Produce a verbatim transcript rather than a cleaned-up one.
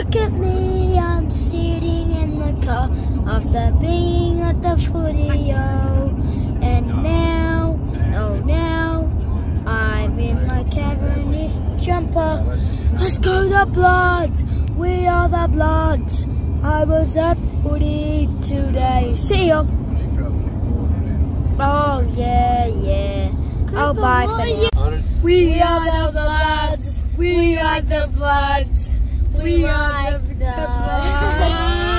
Look at me, I'm sitting in the car after being at the footy, yo. And now, oh now, I'm in my Cavendish jumper. Let's go the Bloods, we are the Bloods. I was at footy today. See ya. Oh yeah, yeah. Oh bye for now. We are the Bloods. We are the Bloods. We are the Bloods.